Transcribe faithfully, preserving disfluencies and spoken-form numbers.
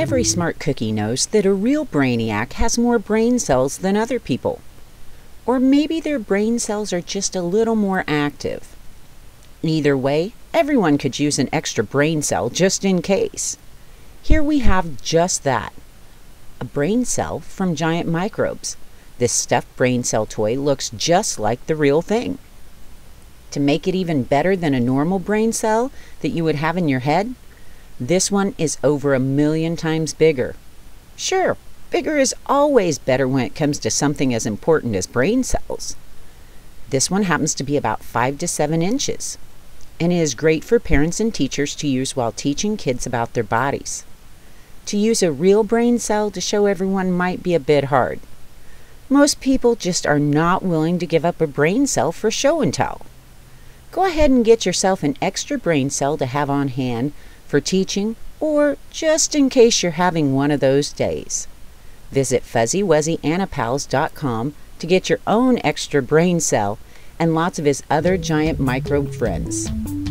Every smart cookie knows that a real brainiac has more brain cells than other people. Or maybe their brain cells are just a little more active. Either way, everyone could use an extra brain cell just in case. Here we have just that. A brain cell from giant microbes. This stuffed brain cell toy looks just like the real thing. To make it even better than a normal brain cell that you would have in your head, this one is over a million times bigger. Sure, bigger is always better when it comes to something as important as brain cells. This one happens to be about five to seven inches, and it is great for parents and teachers to use while teaching kids about their bodies. To use a real brain cell to show everyone might be a bit hard. Most people just are not willing to give up a brain cell for show and tell. Go ahead and get yourself an extra brain cell to have on hand for teaching or just in case you're having one of those days. Visit Fuzzy Wuzzy Anipals dot com to get your own extra brain cell and lots of his other giant microbe friends.